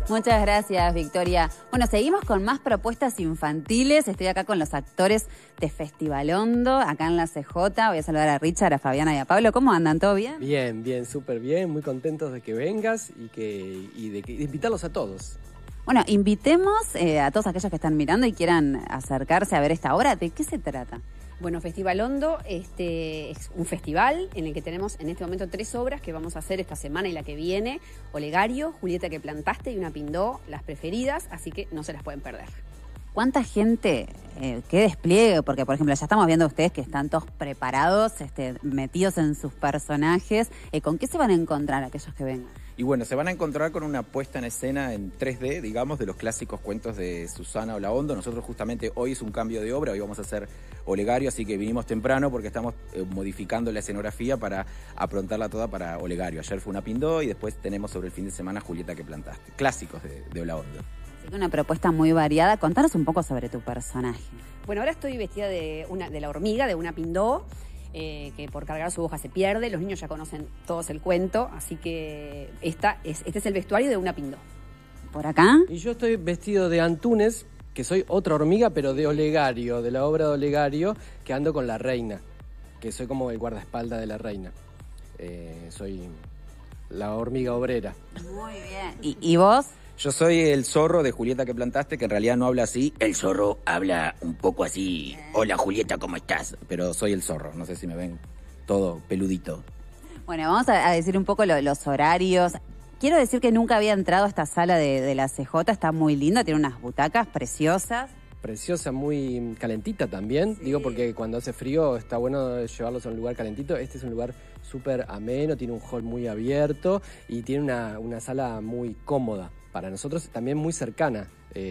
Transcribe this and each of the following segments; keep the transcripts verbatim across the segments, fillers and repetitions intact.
Muchas gracias, Victoria. Bueno, seguimos con más propuestas infantiles. Estoy acá con los actores de Festivalondo, acá en la C J. Voy a saludar a Richard, a Fabiana y a Pablo. ¿Cómo andan? ¿Todo bien? Bien, bien, súper bien. Muy contentos de que vengas y, que, y de, que, de invitarlos a todos. Bueno, invitemos eh, a todos aquellos que están mirando y quieran acercarse a ver esta obra. ¿De qué se trata? Bueno, Festivalondo este, es un festival en el que tenemos en este momento tres obras que vamos a hacer esta semana y la que viene. Olegario, Julieta que plantaste y Una Pindó, las preferidas, así que no se las pueden perder. ¿Cuánta gente, eh, qué despliegue? Porque, por ejemplo, ya estamos viendo ustedes que están todos preparados, este, metidos en sus personajes. Eh, ¿Con qué se van a encontrar aquellos que vengan? Y bueno, se van a encontrar con una puesta en escena en tres D, digamos, de los clásicos cuentos de Susana Olaondo. Nosotros justamente hoy es un cambio de obra, hoy vamos a hacer Olegario, así que vinimos temprano porque estamos eh, modificando la escenografía para aprontarla toda para Olegario. Ayer fue Una Pindó y después tenemos sobre el fin de semana Julieta que plantaste. Clásicos de, de Olaondo. Así que una propuesta muy variada. Contanos un poco sobre tu personaje. Bueno, ahora estoy vestida de, una, de la hormiga, de Una Pindó. Eh, que por cargar su hoja se pierde. Los niños ya conocen todos el cuento, así que esta es, este es el vestuario de Una Pindó. ¿Por acá? Y yo estoy vestido de Antunes, que soy otra hormiga, pero de Olegario, de la obra de Olegario, que ando con la reina, que soy como el guardaespaldas de la reina. Eh, soy la hormiga obrera. Muy bien. ¿Y, y vos? Yo soy el zorro de Julieta que plantaste, que en realidad no habla así. El zorro habla un poco así. Hola Julieta, ¿cómo estás? Pero soy el zorro, no sé si me ven todo peludito. Bueno, vamos a, a decir un poco lo, los horarios. Quiero decir que nunca había entrado a esta sala de, de la C J, está muy linda, tiene unas butacas preciosas. Preciosa, muy calentita también, sí. Digo porque cuando hace frío está bueno llevarlos a un lugar calentito. Este es un lugar súper ameno, tiene un hall muy abierto y tiene una, una sala muy cómoda. Para nosotros también muy cercana,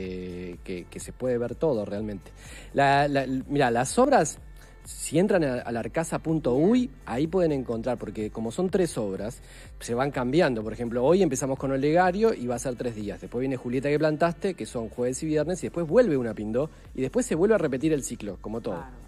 eh, que, que se puede ver todo realmente. La, la, mira, las obras, si entran a, a larcasa punto uy, ahí pueden encontrar, porque como son tres obras, se van cambiando. Por ejemplo, hoy empezamos con Olegario y va a ser tres días. Después viene Julieta que plantaste, que son jueves y viernes, y después vuelve Una Pindó, y después se vuelve a repetir el ciclo, como todo. Claro.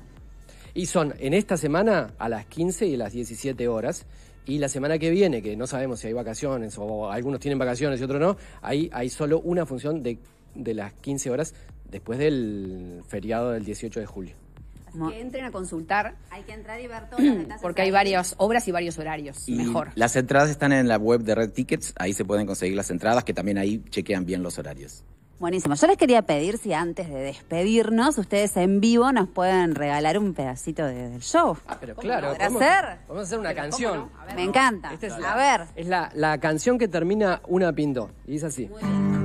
Y son en esta semana a las quince y a las diecisiete horas. Y la semana que viene, que no sabemos si hay vacaciones o algunos tienen vacaciones y otros no, ahí hay solo una función de, de las quince horas después del feriado del dieciocho de julio. Así que entren a consultar. Hay que entrar y ver todos los detalles. Porque hay varias obras y varios horarios. Y mejor. Las entradas están en la web de Red Tickets, ahí se pueden conseguir las entradas, que también ahí chequean bien los horarios. Buenísimo. Yo les quería pedir si antes de despedirnos, ustedes en vivo nos pueden regalar un pedacito de, del show. Ah, pero claro. ¿Podrá Vamos, hacer? vamos a hacer una Pero canción. ¿cómo no? A ver, Me encanta. Esta es a la, ver. Es la, la canción que termina Una Pindó. Y es así. Muy bien.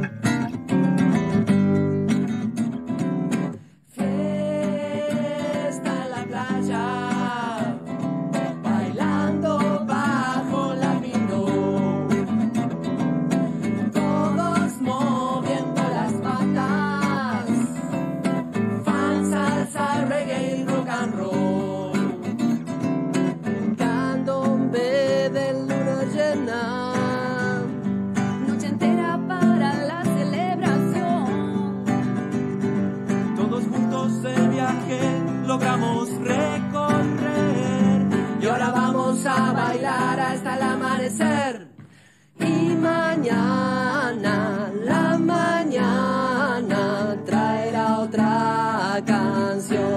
noche entera para la celebración. Todos juntos el viaje logramos recorrer y ahora vamos a bailar hasta el amanecer. Y mañana, la mañana traerá otra canción.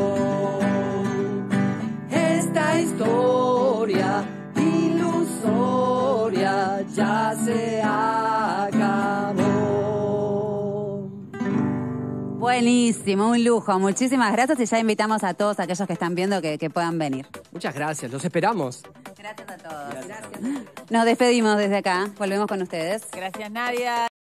Esta historia ilusoria ya se acabó. Buenísimo, un lujo. Muchísimas gracias y ya invitamos a todos aquellos que están viendo que, que puedan venir. Muchas gracias, los esperamos. Gracias a todos. Gracias. Nos despedimos desde acá. Volvemos con ustedes. Gracias, Nadia.